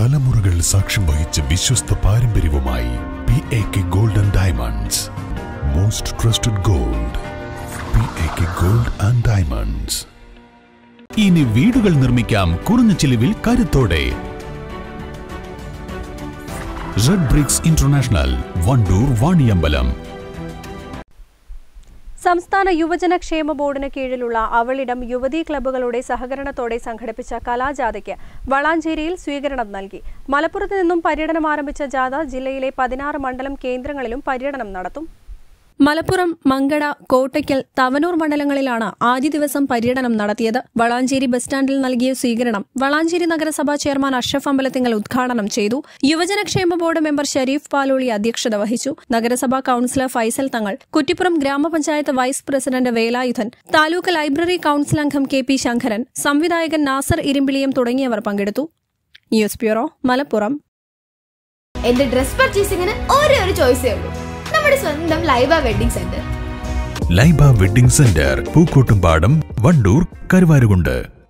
തലമുറകൾ സാക്ഷ്യം വഹിച്ച വിശ്വസ്ത പാരമ്പര്യവുമായി PAK Gold and Diamonds. Most trusted gold. PAK Gold and Diamonds. ഇനി വീടുകൾ നിർമ്മിക്കാം കുറഞ്ഞ ചിലവിൽ കരുത്തോടെ. Red bricks international, Wandoor, Vaniyambalam. സംസ്ഥാന യുവജന ക്ഷേമ ബോർഡിന് കീഴിലുള്ള അവളിടം യുവതീ ക്ലബ്ബുകളുടെ സഹകരണത്തോടെ സംഘടിപ്പിച്ച കലാജാഥയ്ക്ക് വളാഞ്ചേരിയിൽ സ്വീകരണം നൽകി. മലപ്പുറത്ത് നിന്നും പര്യടനം ആരംഭിച്ച ജാഥ ജില്ലയിലെ 16 മണ്ഡലം കേന്ദ്രങ്ങളിലും പര്യടനം നടത്തും. മലപ്പുറം, മങ്കട, കോട്ടയ്ക്കൽ, തവനൂർ മണ്ഡലങ്ങളിലാണ് ആദ്യ ദിവസം പര്യടനം നടത്തിയത്. വളാഞ്ചേരി ബസ് സ്റ്റാൻഡിൽ നൽകിയ സ്വീകരണം വളാഞ്ചേരി നഗരസഭാ ചെയർമാൻ അഷ്റഫ് അമ്പലത്തിങ്ങൽ ഉദ്ഘാടനം ചെയ്തു. യുവജനക്ഷേമ ബോർഡ് മെമ്പർ ഷരീഫ് പാലോളി അധ്യക്ഷത വഹിച്ചു. നഗരസഭാ കൌൺസിലർ ഫൈസൽ തങ്ങൾ, കുറ്റിപ്പുറം ഗ്രാമപഞ്ചായത്ത് vice president Velayudhan, taluk library council അംഗം KP ശങ്കരൻ, സംവിധായകൻ നാസർ ഇരിമ്പിളിയം തുടങ്ങിയവർ പങ്കെടുത്തു. News bureau, Malappuram. എന്റെ ഡ്രസ് പർച്ചേസിംഗിന് ഒരേ ഒരു ചോയ്സേ ഉള്ളൂ, നമ്മുടെ സ്വന്തം Laiba wedding centre. Laiba wedding centre, Pookkottumpadam, Wandoor, Karuvarakundu.